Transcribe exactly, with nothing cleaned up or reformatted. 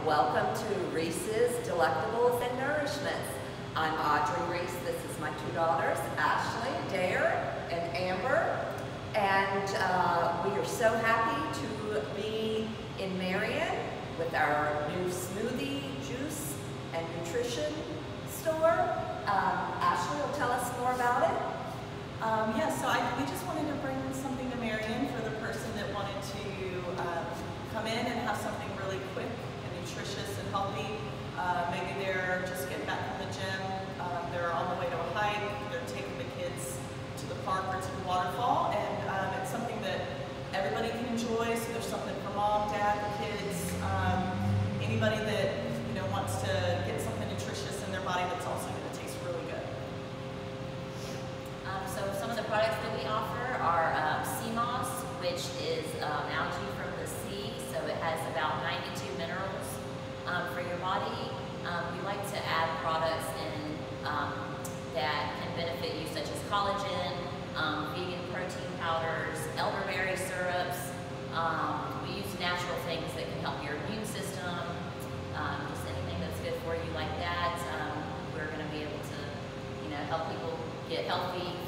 welcome to Reese's Delectables and Nourishments. I'm Audrey Reese. This is my two daughters, Ashley, Dare, and Amber. And uh, we are so happy to be in Marion with our new smoothie, juice, and nutrition store. Um, Ashley will tell us more about it. Um, yeah, so I, we just wanted to bring something to Marion for the person that wanted to um, come in and have something really quick and nutritious and healthy. Uh, maybe they're just getting back from the gym, um, they're on the way to a hike, they're taking the kids to the park or to the waterfall, and um, it's something that everybody can enjoy. So there's something for mom, dad, the kids, um, anybody that you know wants to get something nutritious in their body that's also going to taste really good. Um, so some of the products that we offer are um, sea moss, which is um, algae from the sea. So it has about ninety-two minerals um, for your body. Um, we like to add products in um, that can benefit you, such as collagen, um, vegan protein powders, elderberry syrups. Um, we use natural things that can help your immune system. Um, just anything that's good for you like that. Um, we're going to be able to, you know, help people get healthy,